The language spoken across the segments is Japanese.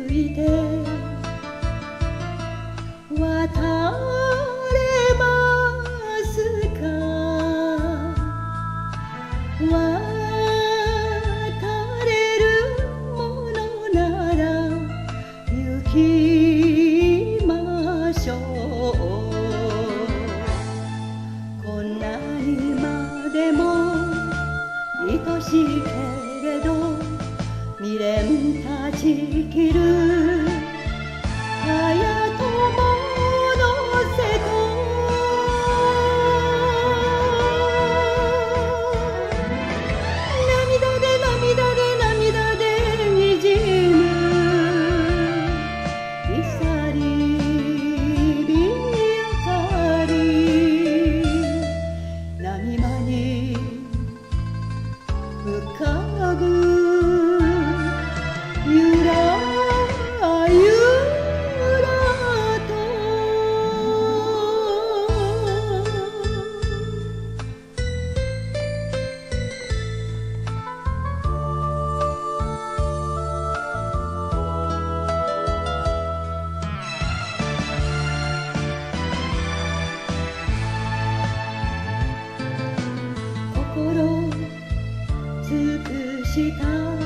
いて渡れますか。渡れるものなら行きましょう。こんなにまでも愛しいけれど未練断ち切る早友の瀬戸。涙で涙で涙でにじむいり火明かり。波間に浮かぶゆらゆらと心尽くした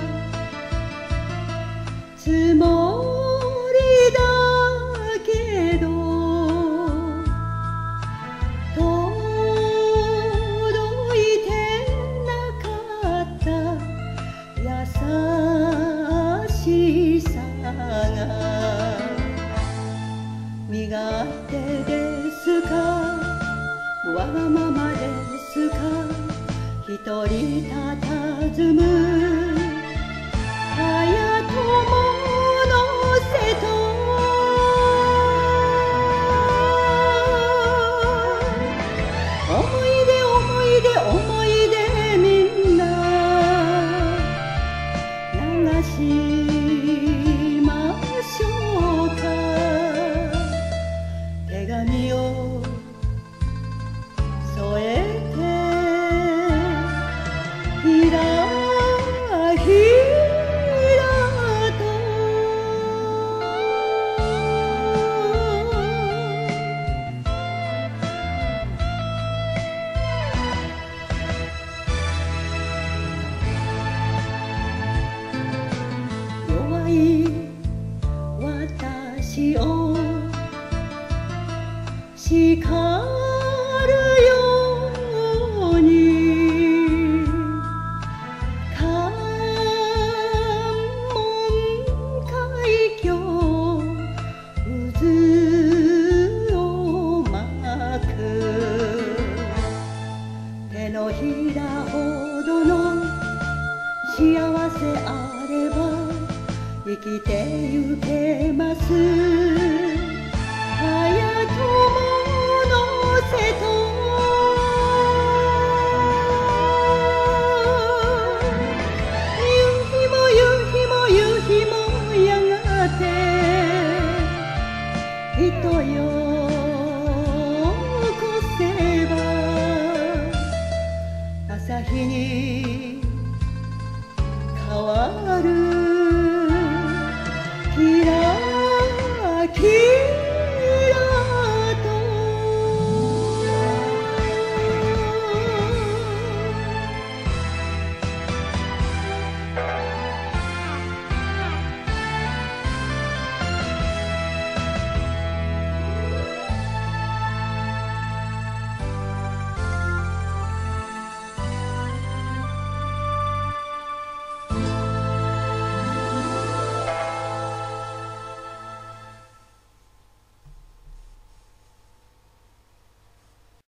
つもりだけど届いてなかった優しさが身勝手ですかわがままですか一人たたずむ早友の瀬戸。思い出思い出思い出みんな流しましょうか。手紙を添えてひらひらと弱い私を叱るように関門海峡渦を巻く手のひらほどの幸せあれば生きてゆけます。早友の瀬戸。夕日も夕日も夕日もやがて人よこせば朝日に変わる